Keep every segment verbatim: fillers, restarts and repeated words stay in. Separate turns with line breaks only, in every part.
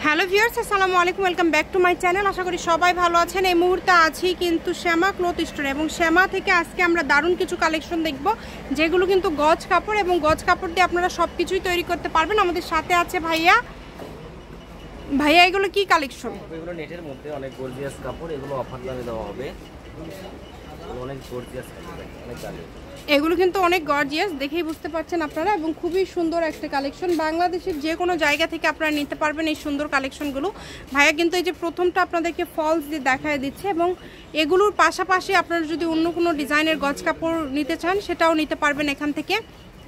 Hello viewers, আসসালামু আলাইকুম, welcome back to my channel. আশা করি সবাই ভালো আছেন। এই মুহূর্তে আছি কিন্তু শ্যামা ক্লথ স্টোরে, এবং শ্যামা থেকে আজকে আমরা দারুণ কিছু কালেকশন দেখব, যেগুলো কিন্তু গজ কাপড়, এবং গজ কাপড় দিয়ে আপনারা সব কিছুই তৈরি করতে পারবেন। আমাদের সাথে আছে ভাইয়া। ভাইয়া, এগুলো কি কালেকশন?
এগুলো নেটের মধ্যে অনেক গর্জিয়াস কাপড়, এগুলো অফার দামে দেওয়া হবে। অনেক গর্জিয়াস কাপড়, অনেক দামি।
এগুলো কিন্তু অনেক গর্জিয়াস, দেখেই বুঝতে পারছেন আপনারা, এবং খুবই সুন্দর একটা কালেকশন। বাংলাদেশের যে কোনো জায়গা থেকে আপনারা নিতে পারবেন এই সুন্দর কালেকশনগুলো। ভাইয়া কিন্তু এই যে প্রথমটা আপনাদেরকে ফলস দিয়ে দেখায় দিচ্ছে, এবং এগুলোর পাশাপাশি আপনারা যদি অন্য কোনো ডিজাইনের গজ কাপড় নিতে চান সেটাও নিতে পারবেন এখান থেকে।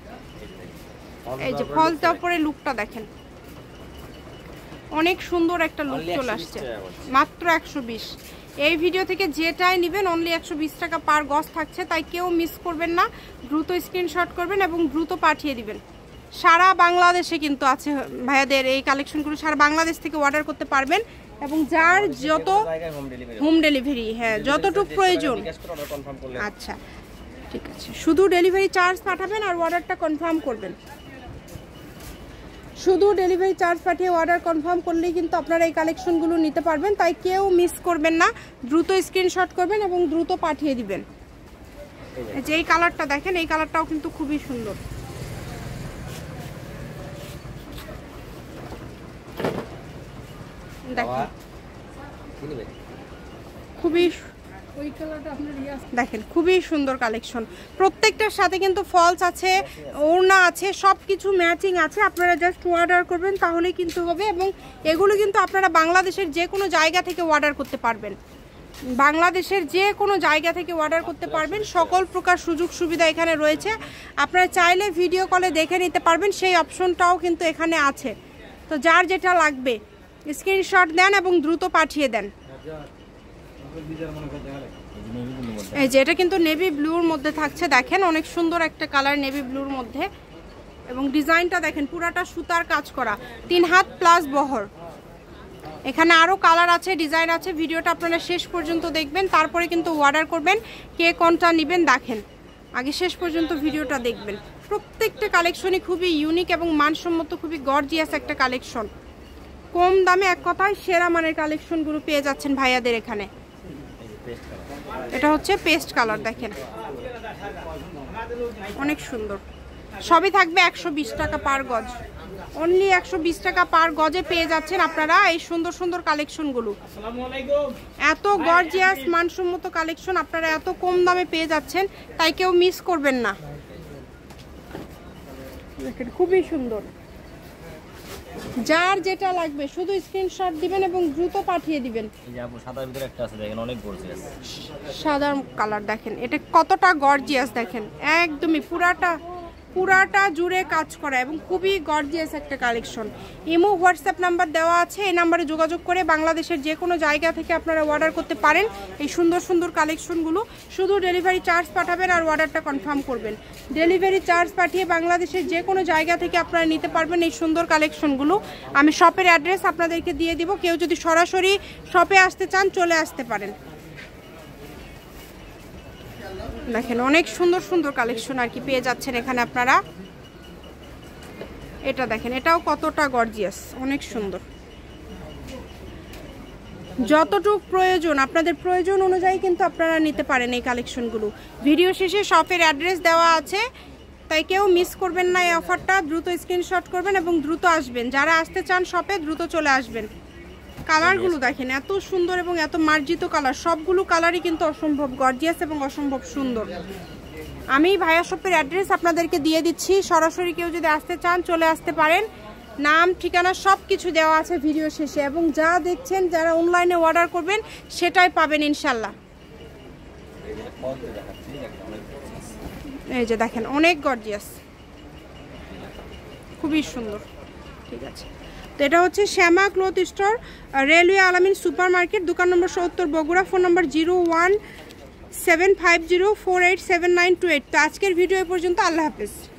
এই যে ফলসটার উপরে লুকটা দেখেন, অনেক সুন্দর একটা লুক চলে আসছে। মাত্র একশো বিশ। এই ভিডিও থেকে যেটাই নেবেন অনলি একশো বিশ টাকা পার গজ থাকছে, তাই কেউ মিস করবেন না। দ্রুত স্ক্রিনশট করবেন এবং দ্রুত পাঠিয়ে দিবেন। সারা বাংলাদেশে কিন্তু আছে ভাইয়াদের এই কালেকশনগুলো, সারা বাংলাদেশ থেকে অর্ডার করতে পারবেন, এবং যার যত হোম ডেলিভারি, হ্যাঁ যতটুকু প্রয়োজন। আচ্ছা ঠিক আছে, শুধু ডেলিভারি চার্জ পাঠাবেন আর অর্ডারটা কনফার্ম করবেন। শুধু ডেলিভারি চার্জ পাঠিয়ে অর্ডার কনফার্ম করলেই কিন্তু আপনারা এই কালেকশনগুলো নিতে পারবেন, তাই কেউ মিস করবেন না। দ্রুত স্ক্রিনশট করবেন এবং দ্রুত পাঠিয়ে দিবেন। যে এই কালারটা দেখেন, এই কালারটাও কিন্তু খুবই সুন্দর। দেখেন খুবই দেখেন খুবই সুন্দর কালেকশন। প্রত্যেকটার সাথে কিন্তু ফলস আছে, ওড়না আছে, সব কিছু ম্যাচিং আছে। আপনারা জাস্ট অর্ডার করবেন তাহলেই কিন্তু হবে, এবং এগুলো কিন্তু আপনারা বাংলাদেশের যে কোনো জায়গা থেকে অর্ডার করতে পারবেন। বাংলাদেশের যে কোনো জায়গা থেকে অর্ডার করতে পারবেন। সকল প্রকার সুযোগ সুবিধা এখানে রয়েছে। আপনারা চাইলে ভিডিও কলে দেখে নিতে পারবেন, সেই অপশনটাও কিন্তু এখানে আছে। তো যার যেটা লাগবে স্ক্রিনশট দেন এবং দ্রুত পাঠিয়ে দেন। এই যে এটা কিন্তু নেভি ব্লুর মধ্যে থাকছে, দেখেন অনেক সুন্দর একটা কালার নেভি ব্লুর মধ্যে, এবং ডিজাইনটা দেখেন পুরাটা সুতার কাজ করা, তিন হাত প্লাস বহর। এখানে আরো কালার আছে, ডিজাইন আছে। ভিডিওটা আপনারা শেষ পর্যন্ত দেখবেন, তারপরে কিন্তু অর্ডার করবেন। কে কোনটা নেবেন দেখেন, আগে শেষ পর্যন্ত ভিডিওটা দেখবেন। প্রত্যেকটা কালেকশনই খুবই ইউনিক এবং মানসম্মত, খুবই গর্জিয়াস একটা কালেকশন। কম দামে এক কথায় সেরা মানের কালেকশনগুলো পেয়ে যাচ্ছেন ভাইয়াদের এখানে। এটা হচ্ছে পেস্ট কালার, দেখেন অনেক সুন্দর। সবই থাকবে একশো বিশ টাকা পার গজ। অনলি একশো বিশ টাকা পার গজে পেয়ে যাচ্ছেন আপনারা এই সুন্দর সুন্দর কালেকশনগুলো। এত গর্জিয়াস মানসম্মত কালেকশন আপনারা এত কম দামে পেয়ে যাচ্ছেন, তাই কেউ মিস করবেন না। দেখেন খুবই সুন্দর। যার যেটা লাগবে শুধু স্ক্রিনশট দিবেন এবং দ্রুত পাঠিয়ে দিবেন।
এই যে আপু সাদার ভিতরে একটা আছে, দেখেন অনেক গর্জিয়াস।
সাদা কালার দেখেন, এটা কতটা গর্জিয়াস দেখেন, একদমই পুরাটা পুরাটা জুড়ে কাজ করা, এবং খুবই গর্জিয়াস একটা কালেকশন। ইমো হোয়াটসঅ্যাপ নাম্বার দেওয়া আছে, এই নাম্বারে যোগাযোগ করে বাংলাদেশের যে কোনো জায়গা থেকে আপনারা অর্ডার করতে পারেন এই সুন্দর সুন্দর কালেকশনগুলো। শুধু ডেলিভারি চার্জ পাঠাবেন আর অর্ডারটা কনফার্ম করবেন। ডেলিভারি চার্জ পাঠিয়ে বাংলাদেশের যে কোনো জায়গা থেকে আপনারা নিতে পারবেন এই সুন্দর কালেকশনগুলো। আমি শপের অ্যাড্রেস আপনাদেরকে দিয়ে দিব, কেউ যদি সরাসরি শপে আসতে চান চলে আসতে পারেন। দেখেন অনেক সুন্দর সুন্দর কালেকশন আর কি পেয়ে যাচ্ছেন এখানে আপনারা। এটা দেখেন, এটাও কতটা গর্জিয়াস, অনেক সুন্দর। যতটুকু প্রয়োজন আপনাদের প্রয়োজন অনুযায়ী কিন্তু আপনারা নিতে পারেন এই কালেকশনগুলো। ভিডিও শেষে শপের অ্যাড্রেস দেওয়া আছে, তাই কেউ মিস করবেন না এই অফারটা। দ্রুত স্ক্রিনশট করবেন এবং দ্রুত আসবেন। যারা আসতে চান শপে দ্রুত চলে আসবেন। কালারগুলো দেখেন এত সুন্দর এবং এত মার্জিত কালার, সবগুলো কালারই কিন্তু অসম্ভব গর্জিয়াস এবং অসম্ভব সুন্দর। আমি ভাইয়া শপের অ্যাড্রেস আপনাদেরকে দিয়ে দিচ্ছি, সরাসরি কেউ যদি আসতে চান চলে আসতে পারেন। নাম ঠিকানা সব কিছু দেওয়া আছে ভিডিও শেষে, এবং যা দেখছেন যারা অনলাইনে অর্ডার করবেন সেটাই পাবেন ইনশাল্লাহ। এই যে দেখেন অনেক গর্জিয়াস, খুবই সুন্দর। ঠিক আছে, তো এটা হচ্ছে Shyama cloth store, railway Alamin super market, দোকান নম্বর সত্তর, Bogura. Phone number zero one seven five zero four eight seven nine two eight. তো আজকের ভিডিও এ পর্যন্ত, আল্লাহ হাফেজ।